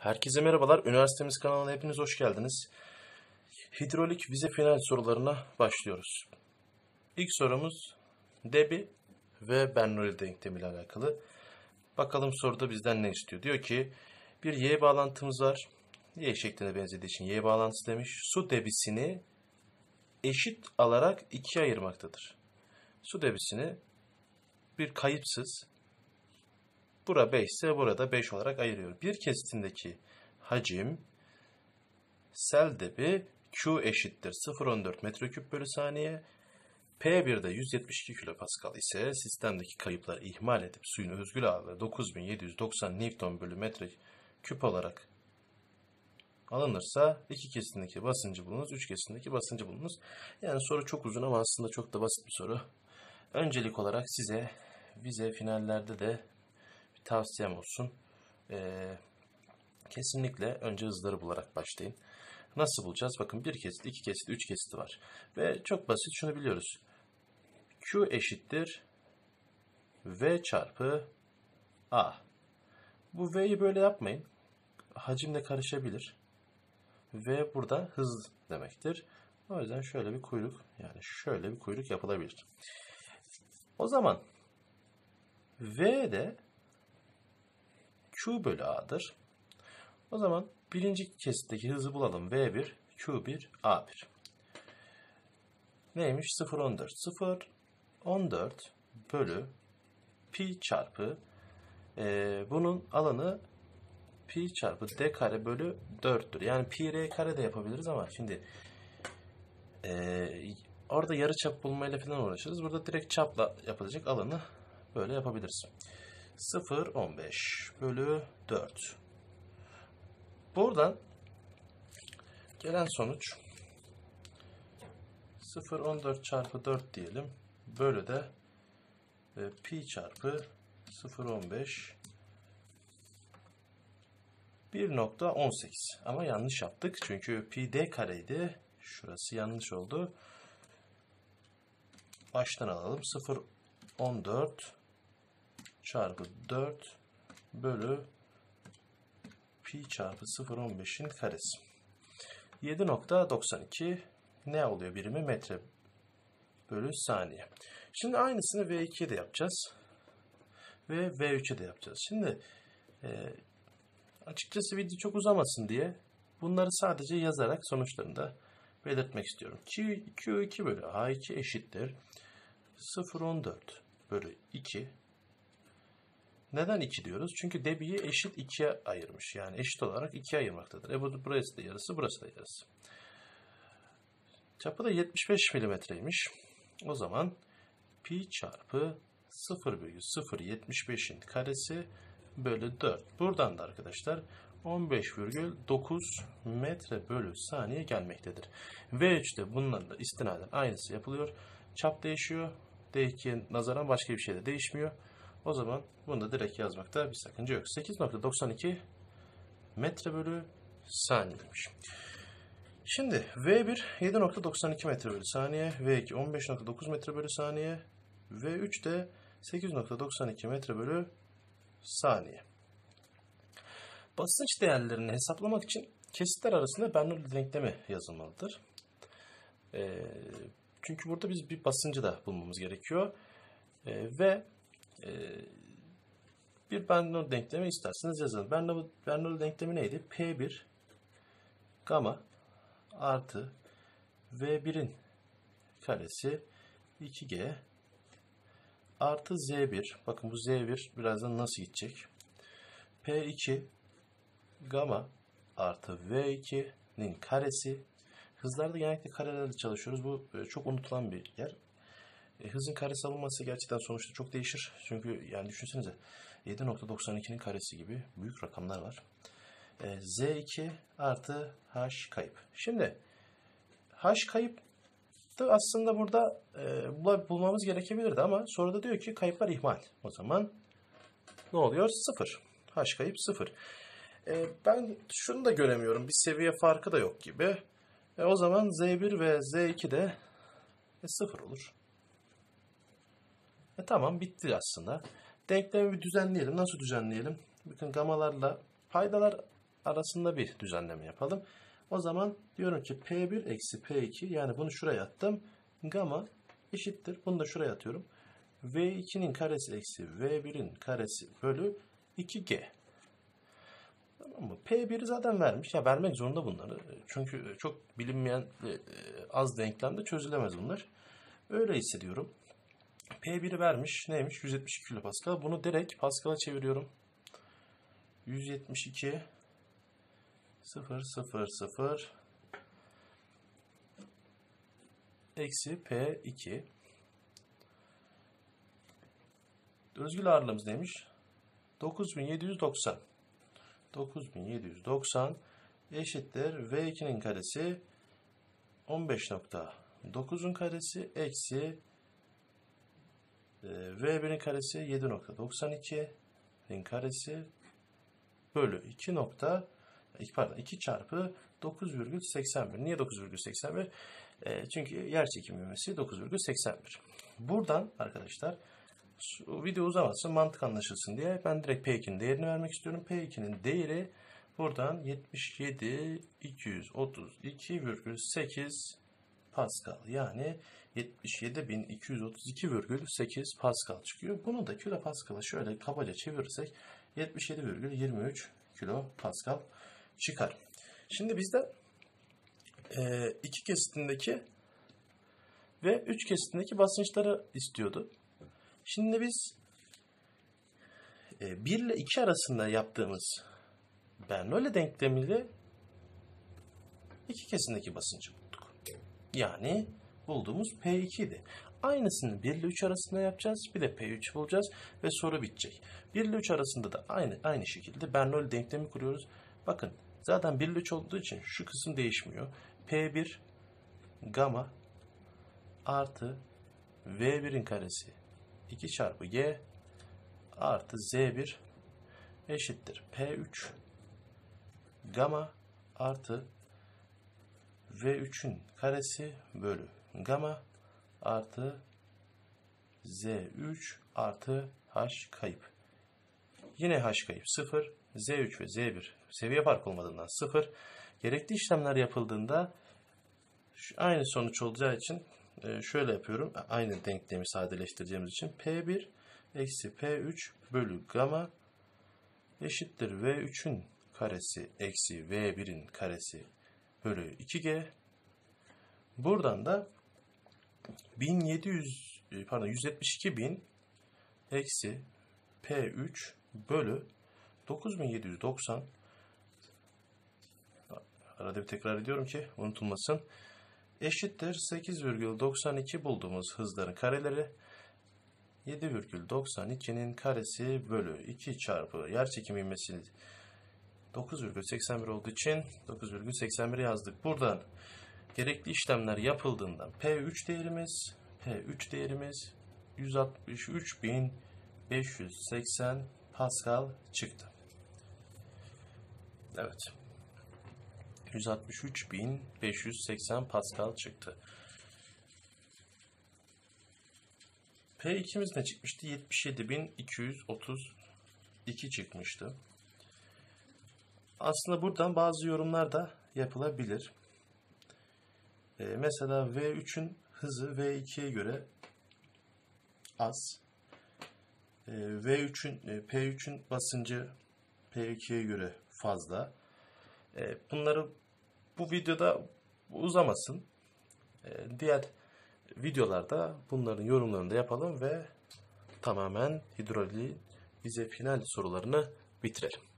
Herkese merhabalar. Üniversitemiz kanalına hepiniz hoş geldiniz. Hidrolik vize final sorularına başlıyoruz. İlk sorumuz Debi ve Bernoulli denklemi ile alakalı. Bakalım soruda bizden ne istiyor? Diyor ki bir y bağlantımız var. Y şekline benzediği için y bağlantısı demiş. Su debisini eşit alarak ikiye ayırmaktadır. Su debisini bir kayıpsız, bura 5 ise burada 5 olarak ayırıyor. Bir kesitindeki hacim sel debi Q eşittir 0,14 metreküp bölü saniye. P1'de 172 kilopascal ise sistemdeki kayıpları ihmal edip suyun özgül ağırlığı 9790 Newton bölü metreküp olarak alınırsa iki kesitindeki basıncı bulunuz, üç kesitindeki basıncı bulunuz. Yani soru çok uzun ama aslında çok da basit bir soru. Öncelik olarak size vize finallerde de bir tavsiyem olsun. Kesinlikle önce hızları bularak başlayın. Nasıl bulacağız? Bakın bir kesit, iki kesit, üç kesit var. Ve çok basit şunu biliyoruz. Q eşittir V çarpı A. Bu V'yi böyle yapmayın. Hacimle karışabilir. V burada hız demektir. O yüzden şöyle bir kuyruk, yani şöyle bir kuyruk yapılabilir. O zaman V de Q bölü A'dır. O zaman birinci kesitteki hızı bulalım. V1, Q1, A1. Neymiş? 0,14. 0,14 bölü pi çarpı bunun alanı pi çarpı d kare bölü 4'tür. Yani pi r kare de yapabiliriz ama şimdi orada yarı çap bulmayla falan uğraşırız. Burada direkt çapla yapılacak alanı böyle yapabiliriz. 0,15 bölü 4. Buradan gelen sonuç 0,14 çarpı 4 diyelim. Bölü de pi çarpı 0,15 1,18. Ama yanlış yaptık. Çünkü pi d kareydi. Şurası yanlış oldu. Baştan alalım. 0,14 çarpı 4 bölü pi çarpı 0,15'in karesi. 7,92 ne oluyor birimi? Metre bölü saniye. Şimdi aynısını V2'ye de yapacağız. Ve V3'e de yapacağız. Şimdi açıkçası video çok uzamasın diye bunları sadece yazarak sonuçlarını da belirtmek istiyorum. Q2 bölü A2 eşittir 0,14 bölü 2. Neden 2 diyoruz? Çünkü debiyi eşit 2'ye ayırmış. Yani eşit olarak 2'ye ayırmaktadır. Burası da yarısı, burası da yarısı. Çapı da 75 milimetreymiş. O zaman pi çarpı 0,075'in karesi bölü 4. Buradan da arkadaşlar 15,9 metre bölü saniye gelmektedir. V3'te bunlarla istinaden aynısı yapılıyor. Çap değişiyor. D2'ye nazaran başka bir şey de değişmiyor. O zaman bunu da direkt yazmakta bir sakınca yok. 8,92 metre bölü saniyeymiş. Şimdi V1 7,92 metre bölü saniye, V2 15,9 metre bölü saniye, V3 de 8,92 metre bölü saniye. Basınç değerlerini hesaplamak için kesitler arasında Bernoulli denklemi yazılmalıdır. Çünkü burada biz bir basıncı da bulmamız gerekiyor. Ve bir Bernoulli denklemi isterseniz yazalım. Bernoulli denklemi neydi? P1 gamma artı V1'in karesi 2G artı Z1. Bakın bu Z1 birazdan nasıl gidecek? P2 gamma artı V2'nin karesi. Hızlarda genellikle karelerle çalışıyoruz. Bu çok unutulan bir yer. Hızın karesi alınması gerçekten sonuçta çok değişir. Çünkü yani düşünsenize 7,92'nin karesi gibi büyük rakamlar var. Z2 artı H kayıp. Şimdi H kayıp da aslında burada bulmamız gerekebilirdi ama soruda diyor ki kayıplar ihmal. O zaman ne oluyor? 0. H kayıp 0. Ben şunu da göremiyorum. Bir seviye farkı da yok gibi. O zaman Z1 ve Z2 de 0 olur. Tamam, bitti aslında. Denklemi bir düzenleyelim. Nasıl düzenleyelim? Bakın gamalarla paydalar arasında bir düzenleme yapalım. O zaman diyorum ki P1 eksi P2, yani bunu şuraya attım. Gamma eşittir. Bunu da şuraya atıyorum. V2'nin karesi eksi V1'in karesi bölü 2G. Tamam mı? P1'i zaten vermiş. Ya vermek zorunda bunları. Çünkü çok bilinmeyen az denklemde çözülemez bunlar. Öyle hissediyorum. P1'i vermiş. Neymiş? 172 kilopascal. Bunu direkt Pascal'a çeviriyorum. 172 0 0 0 eksi P2. Özgül ağırlığımız neymiş? 9790. 9790 eşittir V2'nin karesi 15.9'un karesi eksi V1'in karesi 7.92'nin karesi bölü 2 çarpı 9,81. Niye 9,81? Çünkü yer çekimi ivmesi 9,81. Buradan arkadaşlar, video uzamasın, mantık anlaşılsın diye ben direkt P2'nin değerini vermek istiyorum. P2'nin değeri buradan 77.232,8 Pascal. Yani 77.232,8 Pascal çıkıyor. Bunu da kilo Pascal'a şöyle kabaca çevirirsek 77,23 kilo Pascal çıkar. Şimdi bizde 2 kesitindeki ve 3 kesitindeki basınçları istiyordu. Şimdi biz 1 ile 2 arasında yaptığımız Bernoulli denklemiyle 2 kesitindeki basıncı bulduk. Yani bulduğumuz P2 idi. Aynısını 1 ile 3 arasında yapacağız. Bir de P3 bulacağız ve soru bitecek. 1 ile 3 arasında da aynı şekilde Bernoulli denklemi kuruyoruz. Bakın zaten 1 ile 3 olduğu için şu kısım değişmiyor. P1 gamma artı V1'in karesi 2 çarpı G artı Z1 eşittir P3 gamma artı V3'ün karesi bölü gamma artı Z3 artı H kayıp. Yine H kayıp 0. Z3 ve Z1 seviye farkı olmadığından 0. Gerekli işlemler yapıldığında aynı sonuç olacağı için şöyle yapıyorum. Aynı denklemi sadeleştireceğimiz için P1 eksi P3 bölü gamma eşittir V3'ün karesi eksi V1'in karesi bölü 2G. Buradan da 172.000 eksi P3 bölü 9790. Arada bir tekrar ediyorum ki unutulmasın. Eşittir 8,92 bulduğumuz hızların kareleri 7,92'nin karesi bölü 2 çarpı yerçekimi ivmesi 9,81 olduğu için 9,81 yazdık. Buradan gerekli işlemler yapıldığında P3 değerimiz 163.580 Pascal çıktı. Evet. 163.580 Pascal çıktı. P2'miz ne çıkmıştı? 77.232 çıkmıştı. Aslında buradan bazı yorumlar da yapılabilir. Mesela V3'ün hızı V2'ye göre az. P3'ün basıncı P2'ye göre fazla. Bunları bu videoda uzamasın. Diğer videolarda bunların yorumlarını da yapalım ve tamamen hidroliği vize final sorularını bitirelim.